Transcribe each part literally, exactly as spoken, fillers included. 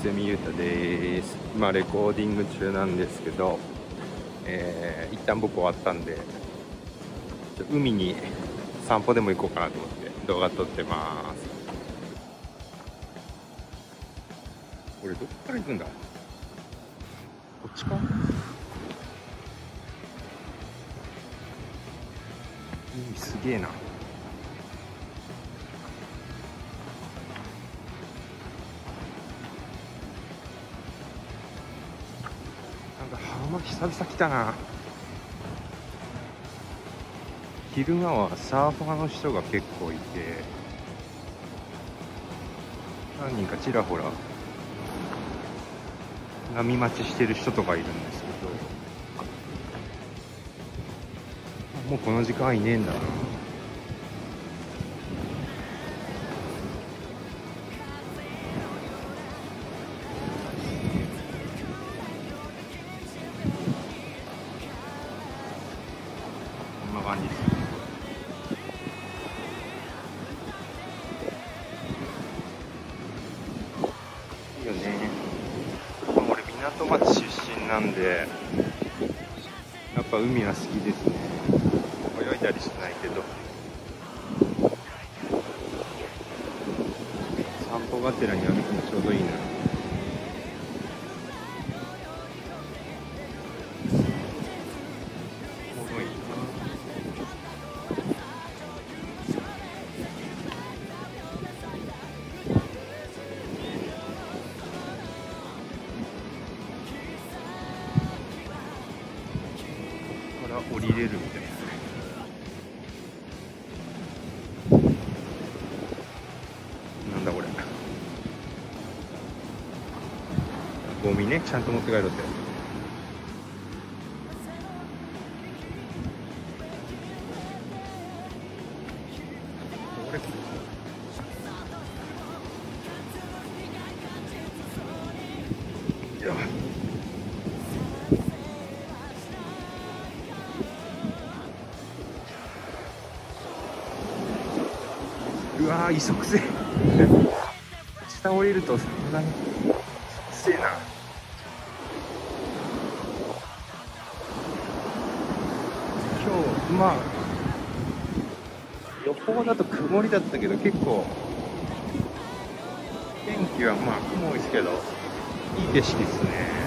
セミユータです。今レコーディング中なんですけど、えー、一旦僕終わったんで海に散歩でも行こうかなと思って動画撮ってます。これどっから行くんだ？こっちか？海すげえな。浜久々来たな。昼間はサーファーの人が結構いて、何人かちらほら波待ちしてる人とかいるんですけど、もうこの時間いねえんだな。こんな感じです。いいよね。俺港町出身なんでやっぱ海は好きですね。泳いだりしないけど散歩がてらに歩くのちょうどいいな。降りれるみたいな。なんだこれ。ゴミね、ちゃんと持って帰ろうって。これいやうわー、磯くせえ下降りるとそんなにくせえな。今日まあ予報だと曇りだったけど結構天気はまあ雲多いですけどいい景色ですね。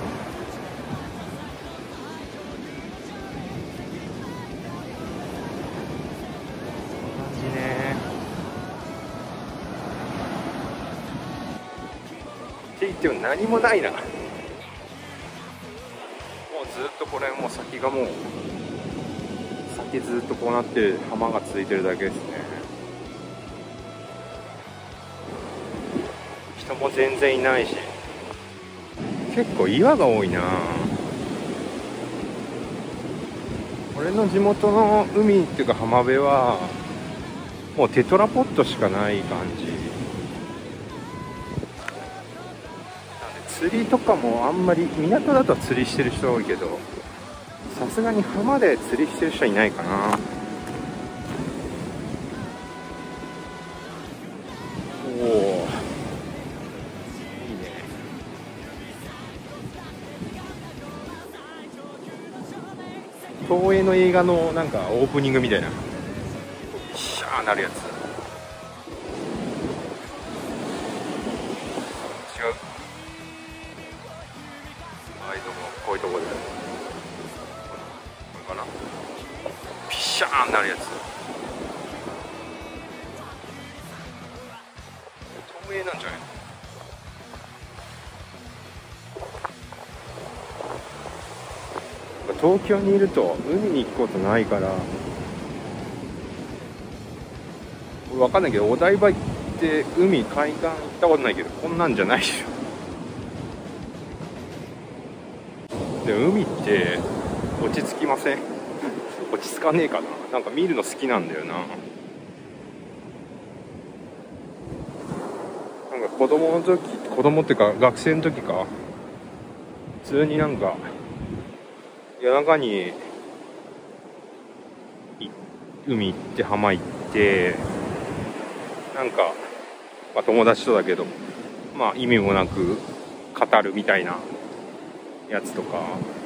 って言っても何もないな。もうずっとこれもう先がもう先ずっとこうなって浜が続いてるだけですね。人も全然いないし結構岩が多いな。俺の地元の海っていうか浜辺はもうテトラポットしかない感じ。釣りとかもあんまり港だと釣りしてる人多いけどさすがに浜で釣りしてる人いないかな。おおいいね。東映の映画のなんかオープニングみたいなシャーなるやつ。違う。こういうとこでこれかな、ピシャーンなるやつ。東映なんじゃないの？東京にいると海に行くことないから分かんないけど、お台場行って海海岸行ったことないけどこんなんじゃないでしょ。で海って落ち着きません？落ち着かねえかな。なんか見るの好きなんだよな。なんか子供の時、子供っていうか学生の時か、普通になんか夜中に海行って浜行ってなんか、まあ、友達とだけどまあ意味もなく語るみたいなやつとか、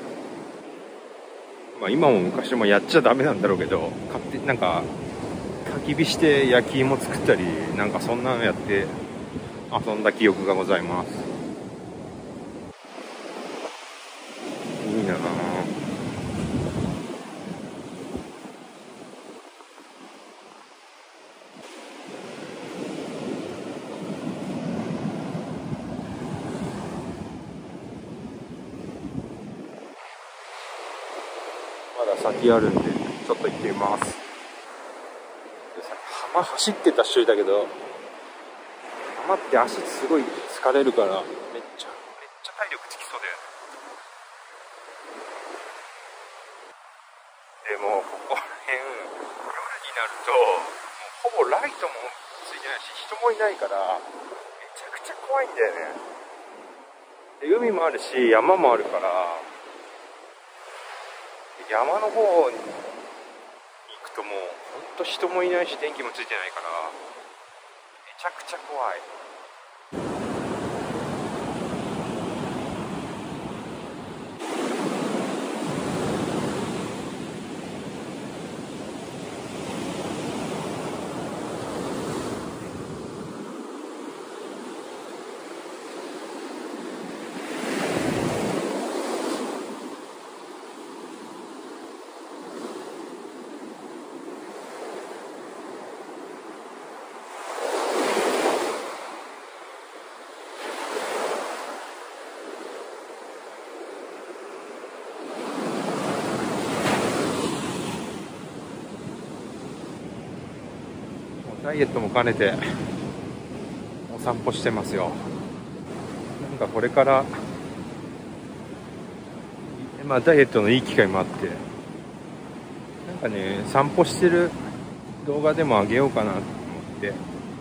まあ今も昔もやっちゃダメなんだろうけど、勝手なんか焚き火して焼き芋作ったり、なんかそんなのやって遊んだ記憶がございます。いいなぁ。まだ先あるんでちょっと行ってみます。でさ浜走ってた人いたけど、浜って足すごい疲れるからめっちゃめっちゃ体力つきそうで。でもここら辺夜になるともうほぼライトもついてないし人もいないからめちゃくちゃ怖いんだよね。で海もあるし山もあるから、山の方に行くともうほんと人もいないし電気もついてないからめちゃくちゃ怖い。ダイエットも兼ねてお散歩してますよ。なんかこれからまあダイエットのいい機会もあって、なんかね散歩してる動画でもあげようかなと思って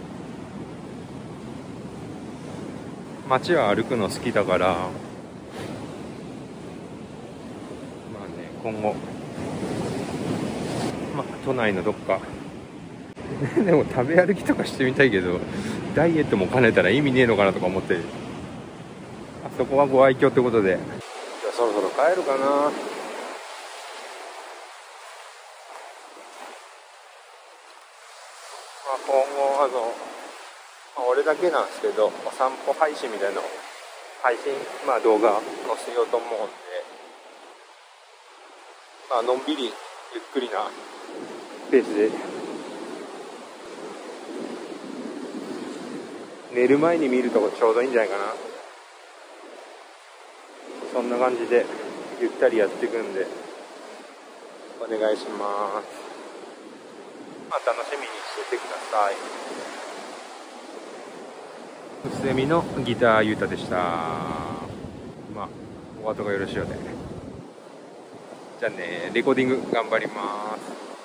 街は歩くの好きだから、まあね今後まあ都内のどっかでも食べ歩きとかしてみたいけどダイエットも兼ねたら意味ねえのかなとか思って、あそこはご愛嬌ってことで、じゃあそろそろ帰るかな。まあ今後あの、まあ、俺だけなんですけどお散歩配信みたいなの配信まあ動画載せようと思うんで、まあのんびりゆっくりなペースで寝る前に見るとちょうどいいんじゃないかな。そんな感じでゆったりやっていくんでお願いします。まあ楽しみにしててください。うすみのギターゆうたでした。まあお後がよろしいようで。じゃあね、レコーディング頑張ります。